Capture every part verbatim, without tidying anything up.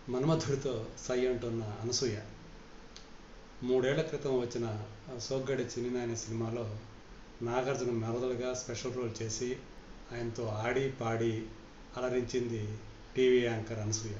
మన్మధుడితో సై అంటున్న అనసూయ మూడేళ్ల క్రితం వచ్చిన సోగ్గాడే చిన్ని అనే సినిమాలో నాగార్జున మెరదలుగా స్పెషల్ రోల్ చేసి ఆయనతో ఆడి పాడి అలరించింది టీవీ యాంకర్ అనసూయ.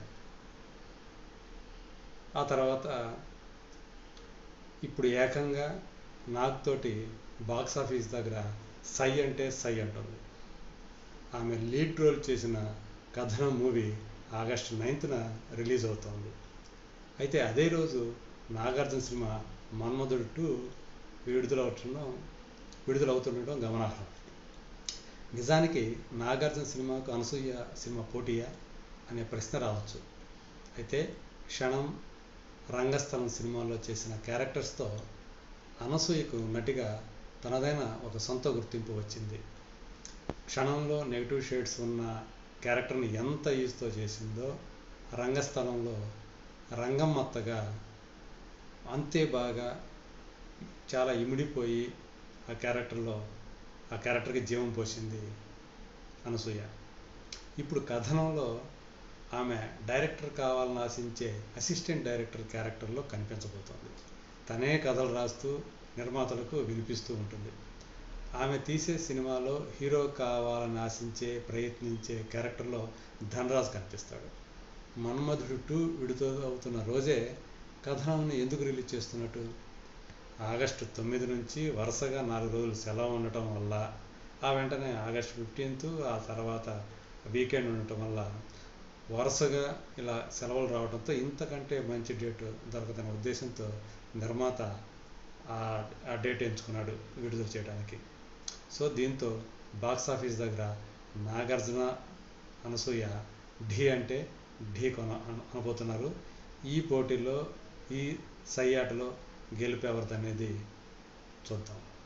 ఆ తర్వాత ఇప్పుడు ఏకంగా నాగ్తోటి బాక్స్ ఆఫీస్ దగ్గర సై అంటే సై అంటుంది. ఆమె లీడ్ రోల్ చేసిన కథనం మూవీ ఆగస్టు నైన్త్న రిలీజ్ అవుతోంది. అయితే అదే రోజు నాగార్జున సినిమా మన్మధుడు టూ విడుదలవుతుండడం విడుదలవుతుండడం గమనార్హం. నిజానికి నాగార్జున సినిమాకు అనసూయ సినిమా పోటీయా అనే ప్రశ్న రావచ్చు. అయితే క్షణం, రంగస్థలం సినిమాల్లో చేసిన క్యారెక్టర్స్తో అనసూయకు నటిగా తనదైన ఒక సొంత గుర్తింపు వచ్చింది. క్షణంలో నెగిటివ్ షేడ్స్ ఉన్న క్యారెక్టర్ని ఎంత ఈజీతో చేసిందో రంగస్థలంలో రంగమ్మత్తగా అంతే బాగా చాలా ఇమిడిపోయి ఆ క్యారెక్టర్లో ఆ క్యారెక్టర్కి జీవం పోసింది అనసూయ. ఇప్పుడు కథనంలో ఆమె డైరెక్టర్ కావాలని ఆశించే అసిస్టెంట్ డైరెక్టర్ క్యారెక్టర్లో కనిపించబోతోంది. తనే కథలు రాస్తూ నిర్మాతలకు వినిపిస్తూ ఉంటుంది. ఆమె తీసే సినిమాలో హీరో కావాలని ఆశించే ప్రయత్నించే క్యారెక్టర్లో ధనరాజ్ కనిపిస్తాడు. మన్మధుడు టూ విడుదల అవుతున్న రోజే కథనాన్ని ఎందుకు రిలీజ్ చేస్తున్నట్టు? ఆగస్టు తొమ్మిది నుంచి వరుసగా నాలుగు రోజులు సెలవు ఉండటం వల్ల, ఆ వెంటనే ఆగస్టు ఫిఫ్టీన్త్ ఆ తర్వాత వీకెండ్ ఉండటం వల్ల వరుసగా ఇలా సెలవులు రావడంతో ఇంతకంటే మంచి డేట్ దొరకదనే ఉద్దేశంతో నిర్మాత ఆ డేట్ ఎంచుకున్నాడు విడుదల చేయడానికి. సో దీంతో బాక్స్ ఆఫీస్ దగ్గర నాగార్జున, అనసూయ ఢీ అంటే ఢీ కొన అనబోతున్నారు. ఈ పోటీలో, ఈ సై ఆటలో గెలుపు ఎవరిదనేది చూద్దాం.